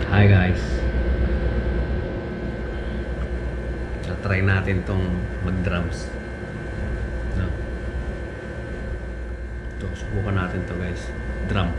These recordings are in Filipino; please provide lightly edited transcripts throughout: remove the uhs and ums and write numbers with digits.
Hi guys. Try natin tong mag-drums. No. Ito, subukan natin to guys. Drum.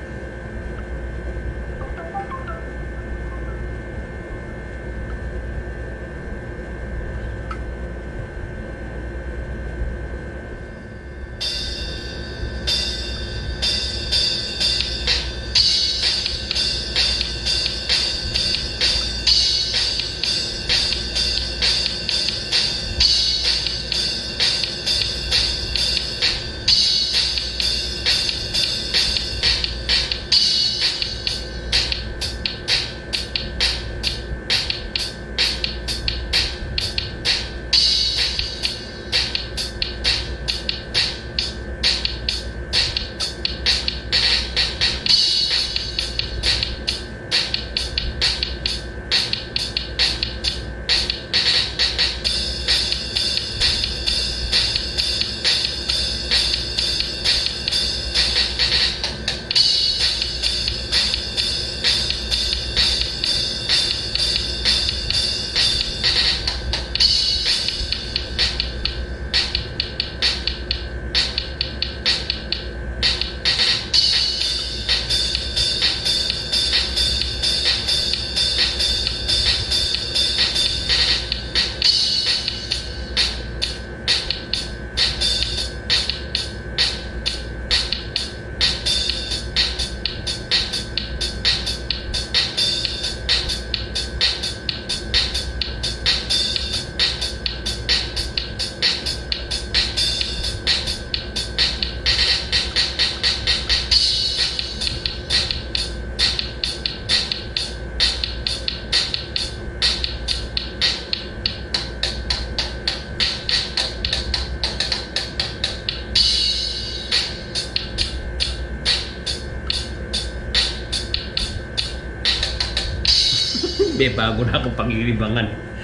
May bago na akong paglilibangan.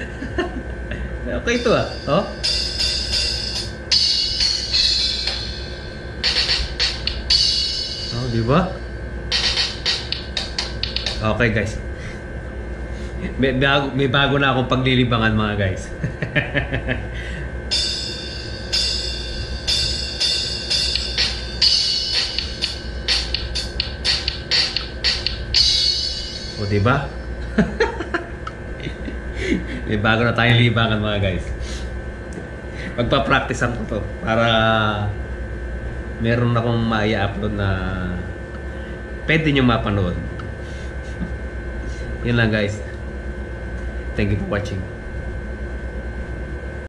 Okay ito ah. Oh. Oh, di ba? Okay guys. May bago na akong paglilibangan mga guys. O di ba? May bago na tayong libangan mga guys. Magpa-practicean ko to para meron akong ma-upload na pwede nyo mapanood. Yun lang guys. Thank you for watching.